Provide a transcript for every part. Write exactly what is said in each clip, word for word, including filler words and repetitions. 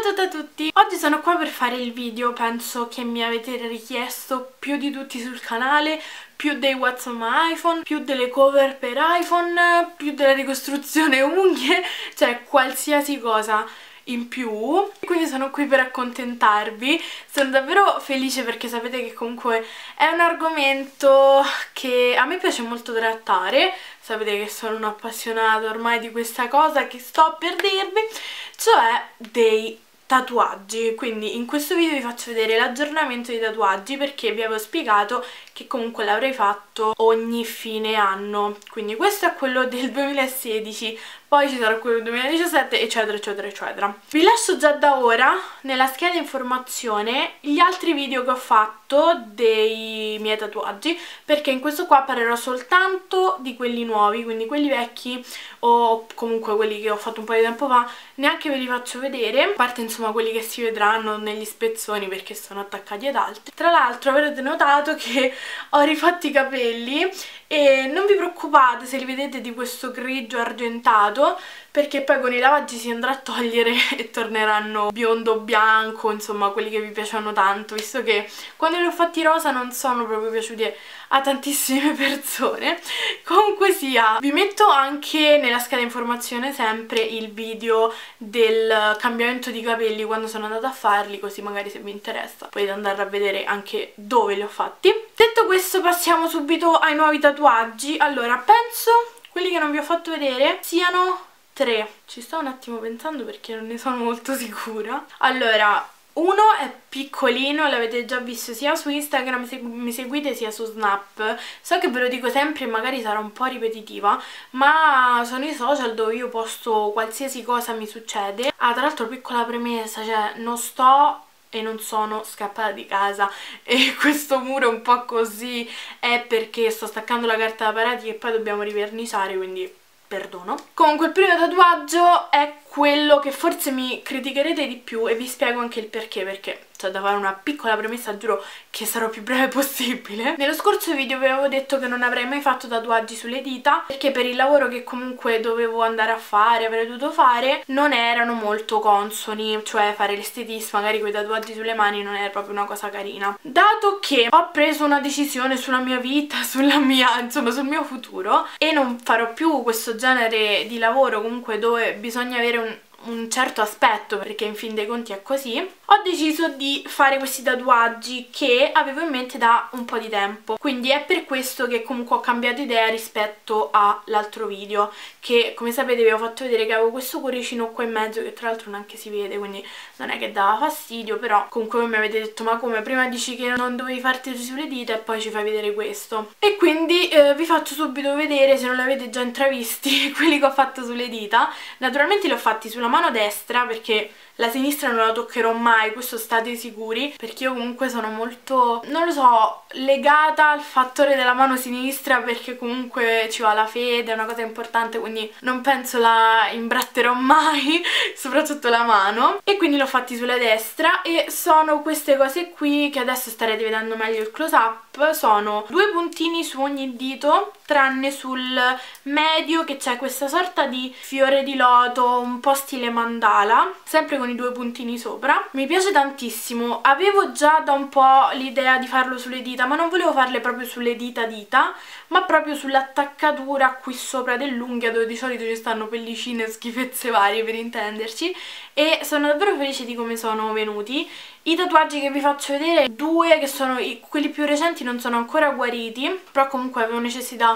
Ciao a tutti a tutti! Oggi sono qua per fare il video, penso che mi avete richiesto più di tutti sul canale, più dei What's on my iPhone, più delle cover per iPhone, più della ricostruzione unghie, cioè qualsiasi cosa in più. Quindi sono qui per accontentarvi. Sono davvero felice perché sapete che comunque è un argomento che a me piace molto trattare. Sapete che sono un'appassionata ormai di questa cosa che sto per dirvi, cioè dei tatuaggi. Quindi in questo video vi faccio vedere l'aggiornamento dei tatuaggi, perché vi avevo spiegato che comunque l'avrei fatto ogni fine anno. Quindi questo è quello del duemilasedici, poi ci sarà quello del duemiladiciassette, eccetera eccetera eccetera. Vi lascio già da ora nella scheda informazione gli altri video che ho fatto dei miei tatuaggi, perché in questo qua parlerò soltanto di quelli nuovi, quindi quelli vecchi o comunque quelli che ho fatto un po' di tempo fa neanche ve li faccio vedere, a parte insomma quelli che si vedranno negli spezzoni perché sono attaccati ad altri. Tra l'altro avrete notato che ho rifatto i capelli e non vi preoccupate se li vedete di questo grigio argentato, perché poi con i lavaggi si andrà a togliere e torneranno biondo bianco, insomma quelli che vi piacciono tanto, visto che quando li ho fatti rosa non sono proprio piaciuti a tantissime persone. Comunque sia, vi metto anche nella scheda informazione sempre il video del cambiamento di capelli quando sono andata a farli, così magari se vi interessa potete andare a vedere anche dove li ho fatti. Detto questo, passiamo subito ai nuovi tatuaggi. Allora, penso quelli che non vi ho fatto vedere siano tre. Ci sto un attimo pensando perché non ne sono molto sicura. Allora, uno è piccolino, l'avete già visto sia su Instagram se mi seguite sia su Snap. So che ve lo dico sempre e magari sarà un po' ripetitiva, ma sono i social dove io posto qualsiasi cosa mi succede. Ah, tra l'altro piccola premessa, cioè non sto e non sono scappata di casa, e questo muro un po' così è perché sto staccando la carta da pareti e poi dobbiamo riverniciare, quindi perdono. Comunque il primo tatuaggio è quello che forse mi criticherete di più e vi spiego anche il perché, perché c'è da fare una piccola premessa, giuro che sarò più breve possibile. Nello scorso video vi avevo detto che non avrei mai fatto tatuaggi sulle dita, perché per il lavoro che comunque dovevo andare a fare, avrei dovuto fare, non erano molto consoni, cioè fare l'estetista magari con i tatuaggi sulle mani non era proprio una cosa carina. Dato che ho preso una decisione sulla mia vita, sulla mia, insomma sul mio futuro, e non farò più questo genere di lavoro comunque dove bisogna avere un un certo aspetto, perché in fin dei conti è così, ho deciso di fare questi tatuaggi che avevo in mente da un po' di tempo. Quindi è per questo che comunque ho cambiato idea rispetto all'altro video, che come sapete vi ho fatto vedere che avevo questo cuoricino qua in mezzo, che tra l'altro neanche si vede, quindi non è che dava fastidio, però comunque voi mi avete detto ma come, prima dici che non dovevi farti sulle dita e poi ci fai vedere questo. E quindi eh, vi faccio subito vedere, se non l'avete già intravisti, quelli che ho fatto sulle dita. Naturalmente li ho fatti sulla mano destra, perché la sinistra non la toccherò mai, questo state sicuri, perché io comunque sono molto, non lo so, legata al fattore della mano sinistra, perché comunque ci va la fede, è una cosa importante, quindi non penso la imbratterò mai, soprattutto la mano. E quindi l'ho fatti sulla destra e sono queste cose qui che adesso starete vedendo meglio il close up. Sono due puntini su ogni dito, tranne sul medio che c'è questa sorta di fiore di loto un po' stile mandala, sempre con i due puntini sopra. Mi piace tantissimo, avevo già da un po' l'idea di farlo sulle dita, ma non volevo farle proprio sulle dita dita, ma proprio sull'attaccatura qui sopra dell'unghia, dove di solito ci stanno pellicine e schifezze varie, per intenderci, e sono davvero felice di come sono venuti. I tatuaggi che vi faccio vedere, due che sono i, quelli più recenti, non sono ancora guariti, però comunque avevo necessità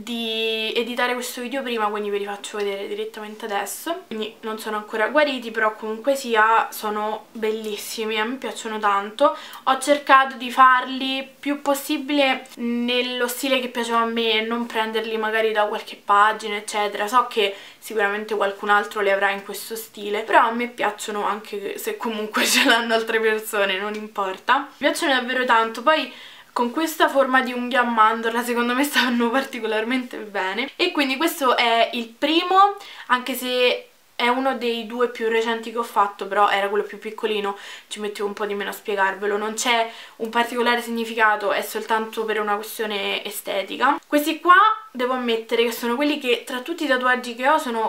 di editare questo video prima, quindi ve li faccio vedere direttamente adesso. Quindi non sono ancora guariti, però comunque sia sono bellissimi, a me piacciono tanto. Ho cercato di farli più possibile nello stile che piaceva a me e non prenderli magari da qualche pagina eccetera. So che sicuramente qualcun altro li avrà in questo stile, però a me piacciono anche se comunque ce l'hanno altre persone, non importa. Mi piacciono davvero tanto, poi con questa forma di unghia a mandorla secondo me stanno particolarmente bene. E quindi questo è il primo, anche se è uno dei due più recenti che ho fatto, però era quello più piccolino, ci mettevo un po' di meno a spiegarvelo. Non c'è un particolare significato, è soltanto per una questione estetica. Questi qua devo ammettere che sono quelli che tra tutti i tatuaggi che ho sono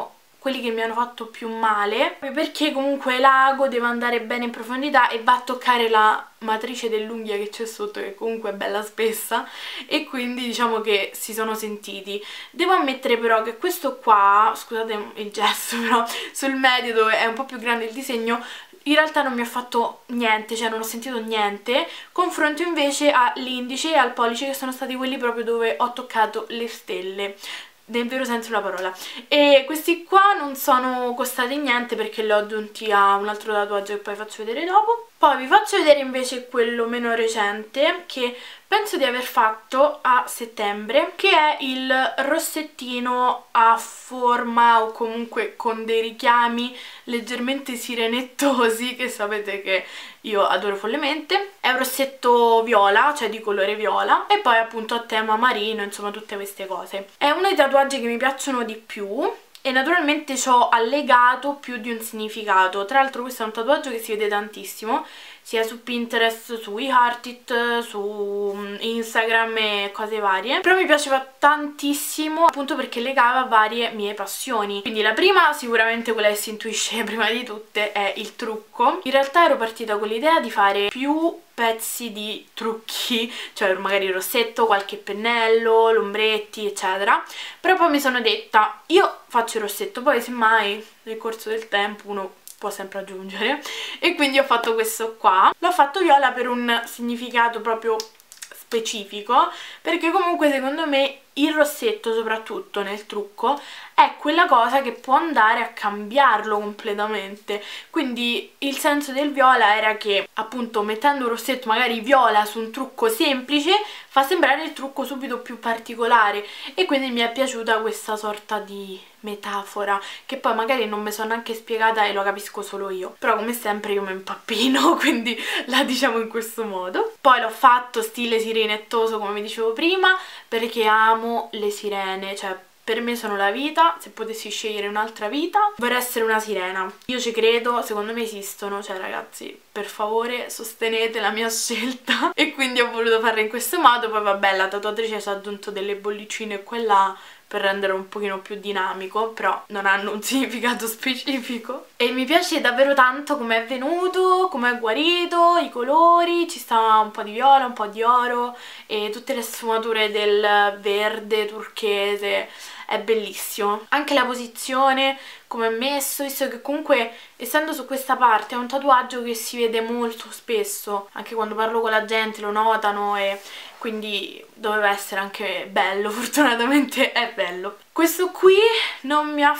quelli che mi hanno fatto più male, perché comunque l'ago deve andare bene in profondità e va a toccare la matrice dell'unghia che c'è sotto, che comunque è bella spessa, e quindi diciamo che si sono sentiti. Devo ammettere però che questo qua, scusate il gesto, però sul medio dove è un po' più grande il disegno in realtà non mi ha fatto niente, cioè non ho sentito niente, confronto invece all'indice e al pollice, che sono stati quelli proprio dove ho toccato le stelle, nel vero senso della parola. E questi qua non sono costati niente perché li ho aggiunti a un altro tatuaggio che poi faccio vedere dopo. Poi vi faccio vedere invece quello meno recente, che penso di aver fatto a settembre, che è il rossettino a forma o comunque con dei richiami leggermente sirenettosi, che sapete che io adoro follemente. È un rossetto viola, cioè di colore viola, e poi appunto a tema marino, insomma tutte queste cose. È uno dei tatuaggi che mi piacciono di più e naturalmente ci ho allegato più di un significato. Tra l'altro questo è un tatuaggio che si vede tantissimo, sia su Pinterest, su iHeartIt, su Instagram e cose varie, però mi piaceva tantissimo appunto perché legava varie mie passioni. Quindi la prima, sicuramente quella che si intuisce prima di tutte, è il trucco. In realtà ero partita con l'idea di fare più pezzi di trucchi, cioè magari il rossetto, qualche pennello, l'ombretti eccetera, però poi mi sono detta io faccio il rossetto, poi semmai nel corso del tempo uno può sempre aggiungere, e quindi ho fatto questo qua. L'ho fatto viola per un significato proprio specifico, perché comunque secondo me il rossetto, soprattutto nel trucco, è quella cosa che può andare a cambiarlo completamente. Quindi il senso del viola era che appunto mettendo un rossetto magari viola su un trucco semplice fa sembrare il trucco subito più particolare, e quindi mi è piaciuta questa sorta di metafora che poi magari non mi sono neanche spiegata e lo capisco solo io, però come sempre io mi impappino, quindi la diciamo in questo modo. Poi l'ho fatto stile sirenettoso come vi dicevo prima, perché amo le sirene, cioè per me sono la vita. Se potessi scegliere un'altra vita vorrei essere una sirena, io ci credo, secondo me esistono, cioè ragazzi per favore sostenete la mia scelta. E quindi ho voluto farla in questo modo. Poi vabbè, la tatuatrice ci ha aggiunto delle bollicine qua e là per rendere un pochino più dinamico, però non hanno un significato specifico. E mi piace davvero tanto come è venuto, come è guarito, i colori, ci sta un po' di viola, un po' di oro e tutte le sfumature del verde turchese. È bellissimo. Anche la posizione, come è messo, visto che comunque essendo su questa parte è un tatuaggio che si vede molto spesso, anche quando parlo con la gente lo notano, e quindi doveva essere anche bello, fortunatamente è bello. Questo qui non mi ha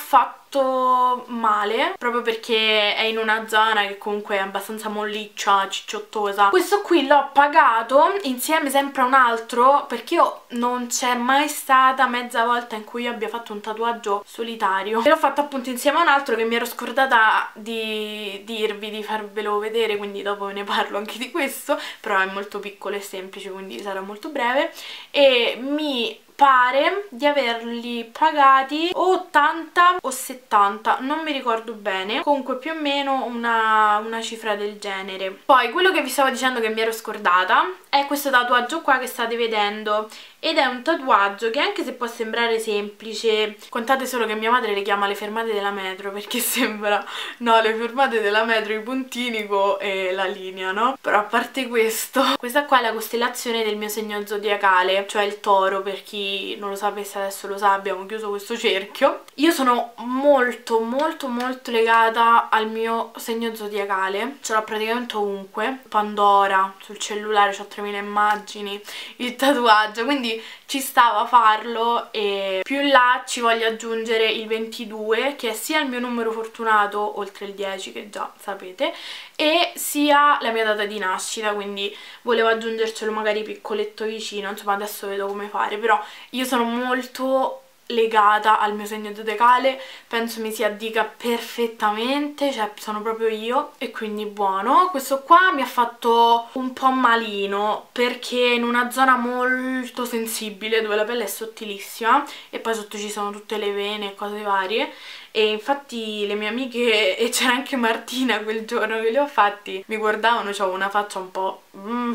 fatto male, proprio perché è in una zona che comunque è abbastanza molliccia, cicciottosa. Questo qui l'ho pagato insieme sempre a un altro, perché io non c'è mai stata mezza volta in cui io abbia fatto un tatuaggio solitario, e l'ho fatto appunto insieme a un altro che mi ero scordata di dirvi, di farvelo vedere, quindi dopo ve ne parlo anche di questo, però è molto piccolo e semplice, quindi sarà molto breve. E mi pare di averli pagati ottanta o settanta, non mi ricordo bene, comunque più o meno una, una cifra del genere. Poi quello che vi stavo dicendo che mi ero scordata è questo tatuaggio qua che state vedendo, ed è un tatuaggio che anche se può sembrare semplice, contate solo che mia madre le chiama le fermate della metro, perché sembra, no, le fermate della metro, i puntini con e la linea, no? Però a parte questo, questa qua è la costellazione del mio segno zodiacale, cioè il toro, per chi non lo sapesse adesso lo sa, abbiamo chiuso questo cerchio. Io sono molto molto molto legata al mio segno zodiacale, ce l'ho praticamente ovunque, Pandora, sul cellulare c'ho tremila immagini, il tatuaggio, quindi ci stava a farlo. E più in là ci voglio aggiungere il ventidue, che è sia il mio numero fortunato, oltre il dieci che già sapete, e sia la mia data di nascita, quindi volevo aggiungercelo magari piccoletto vicino, insomma adesso vedo come fare, però io sono molto legata al mio segno zodiacale, penso mi si addica perfettamente, cioè sono proprio io, e quindi buono. Questo qua mi ha fatto un po' malino perché in una zona molto sensibile dove la pelle è sottilissima e poi sotto ci sono tutte le vene e cose varie, e infatti le mie amiche, e c'era anche Martina quel giorno che li ho fatti, mi guardavano, c'avevo una faccia un po' mm,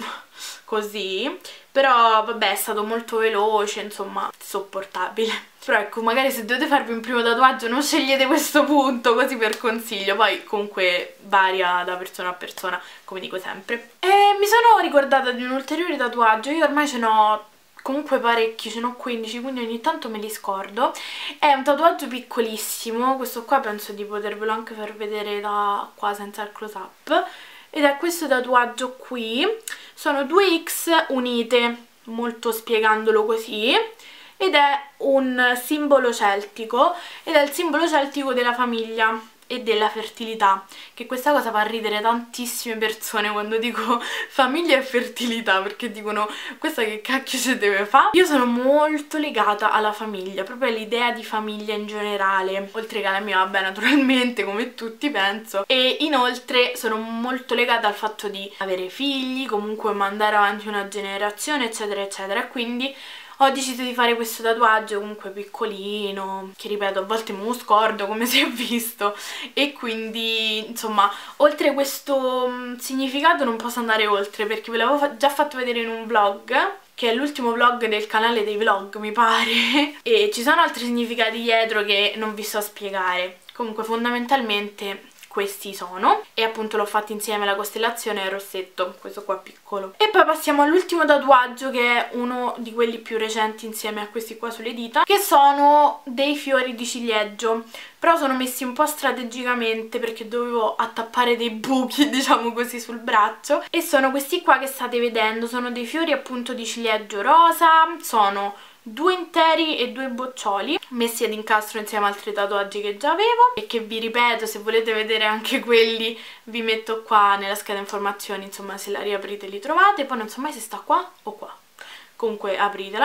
così, però vabbè, è stato molto veloce, insomma, sopportabile. Però ecco, magari se dovete farvi un primo tatuaggio non scegliete questo punto, così per consiglio, poi comunque varia da persona a persona, come dico sempre. E mi sono ricordata di un ulteriore tatuaggio, io ormai ce n'ho comunque parecchi, ce n'ho quindici, quindi ogni tanto me li scordo. È un tatuaggio piccolissimo, questo qua penso di potervelo anche far vedere da qua senza il close up, ed è questo tatuaggio qui, sono due X unite, molto spiegandolo così, ed è un simbolo celtico, ed è il simbolo celtico della famiglia e della fertilità, che questa cosa fa ridere tantissime persone quando dico famiglia e fertilità, perché dicono questa che cacchio si deve fare. Io sono molto legata alla famiglia, proprio all'idea di famiglia in generale, oltre che alla mia, vabbè, naturalmente, come tutti penso, e inoltre sono molto legata al fatto di avere figli, comunque mandare avanti una generazione, eccetera eccetera, quindi ho deciso di fare questo tatuaggio comunque piccolino, che ripeto a volte me lo scordo come si è visto, e quindi insomma oltre questo mh, significato non posso andare oltre, perché ve l'avevo fa già fatto vedere in un vlog, che è l'ultimo vlog del canale dei vlog mi pare, e ci sono altri significati dietro che non vi so spiegare. Comunque fondamentalmente questi sono, e appunto l'ho fatto insieme alla costellazione e al rossetto, questo qua piccolo. E poi passiamo all'ultimo tatuaggio, che è uno di quelli più recenti insieme a questi qua sulle dita, che sono dei fiori di ciliegio, però sono messi un po' strategicamente perché dovevo attappare dei buchi, diciamo così, sul braccio, e sono questi qua che state vedendo, sono dei fiori appunto di ciliegio rosa, sono due interi e due boccioli messi ad incastro insieme a altri tatuaggi che già avevo, e che vi ripeto, se volete vedere anche quelli vi metto qua nella scheda informazioni, insomma se la riaprite li trovate. Poi non so mai se sta qua o qua, comunque apritela.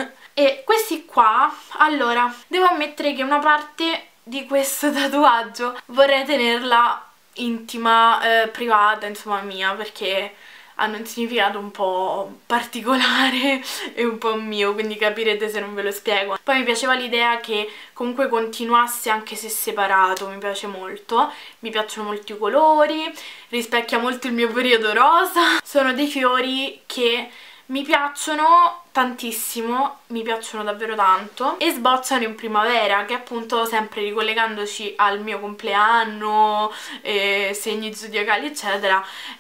E questi qua, allora devo ammettere che una parte di questo tatuaggio vorrei tenerla intima, eh, privata, insomma mia, perché hanno un significato un po' particolare e un po' mio, quindi capirete se non ve lo spiego. Poi mi piaceva l'idea che comunque continuasse anche se separato, mi piace molto, mi piacciono molto i colori, rispecchia molto il mio periodo rosa. Sono dei fiori che mi piacciono tantissimo, mi piacciono davvero tanto, e sbozzano in primavera, che appunto, sempre ricollegandoci al mio compleanno, eh, segni zodiacali eccetera,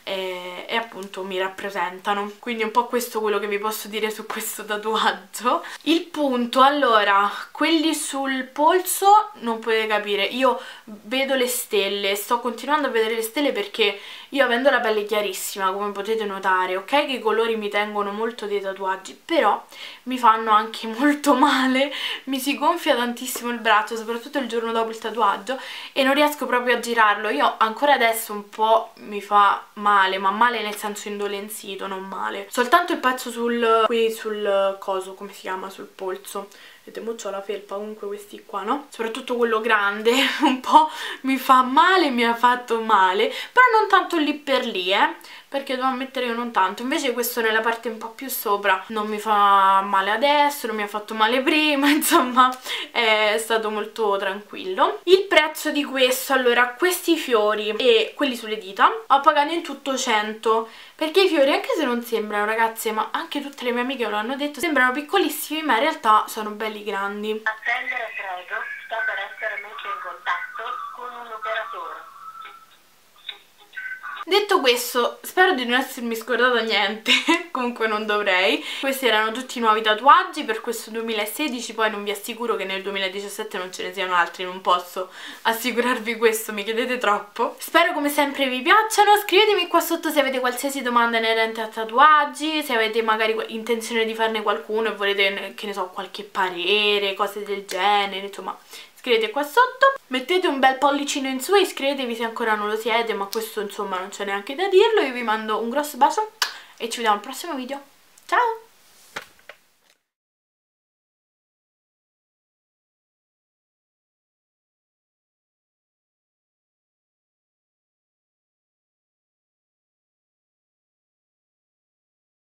eh, e appunto mi rappresentano. Quindi un po' questo quello che vi posso dire su questo tatuaggio. Il punto, allora, quelli sul polso non potete capire, io vedo le stelle, sto continuando a vedere le stelle perché io, avendo la pelle chiarissima, come potete notare, ok che i colori mi tengono molto dei tatuaggi, però mi fanno anche molto male, mi si gonfia tantissimo il braccio, soprattutto il giorno dopo il tatuaggio, e non riesco proprio a girarlo. Io ancora adesso un po' mi fa male, ma male nel senso indolenzito, non male. Soltanto il pezzo sul, qui sul coso, come si chiama, sul polso, vedete, mo c'ho la felpa, comunque questi qua, no? Soprattutto quello grande un po' mi fa male, mi ha fatto male, però non tanto lì per lì, eh, perché devo ammettere che non tanto. Invece questo nella parte un po' più sopra non mi fa male adesso, non mi ha fatto male prima, insomma è stato molto tranquillo. Il prezzo di questo, allora, questi fiori e quelli sulle dita ho pagato in tutto cento, perché i fiori, anche se non sembrano, ragazze, ma anche tutte le mie amiche me lo hanno detto, sembrano piccolissimi, ma in realtà sono belli grandi. Attendere prego, sta per essere messo in contatto con un operatore. Detto questo, spero di non essermi scordata niente, comunque non dovrei. Questi erano tutti i nuovi tatuaggi per questo duemilasedici, poi non vi assicuro che nel duemiladiciassette non ce ne siano altri, non posso assicurarvi questo, mi chiedete troppo. Spero come sempre vi piacciono, scrivetemi qua sotto se avete qualsiasi domanda inerente a tatuaggi, se avete magari intenzione di farne qualcuno e volete, che ne so, qualche parere, cose del genere, insomma scrivete qua sotto. Mettete un bel pollicino in su e iscrivetevi se ancora non lo siete, ma questo insomma non c'è neanche da dirlo. Io vi mando un grosso bacio e ci vediamo al prossimo video. Ciao!